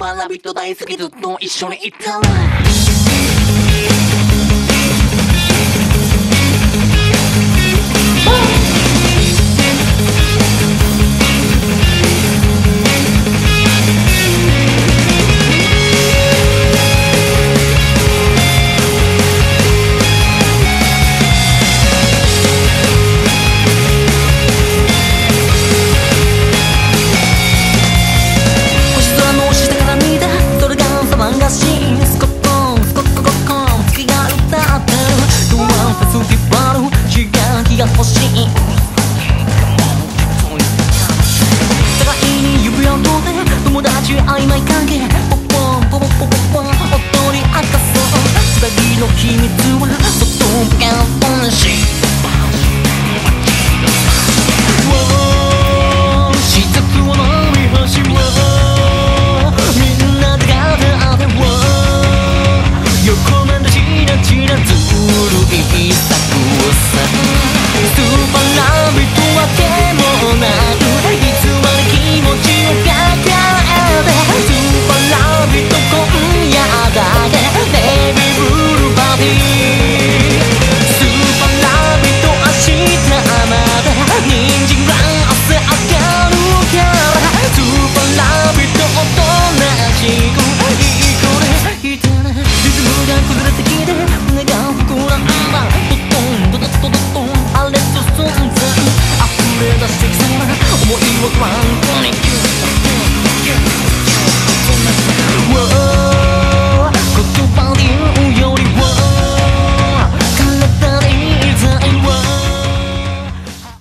パーラビット大好きずっと一緒にいたら欲しい互いに指輪を取って友達曖昧関係ポッポンポポポポポン踊り明かそう二人の秘密はととんかんし雫を飲み干しみんなでガタ当て横目でチラチラずるい作戦スーパーラビットわけもなく偽り気持ちを抱えてスーパーラビット今夜だけベイビーブルーバディスーパーラビット明日まで人参ラン汗上がるからスーパーラビットおとなしくいい子でいてねリズムが崩れてきて胸が膨らんだドドンドドドドドンあれと存在溢れ出してきそうな思いを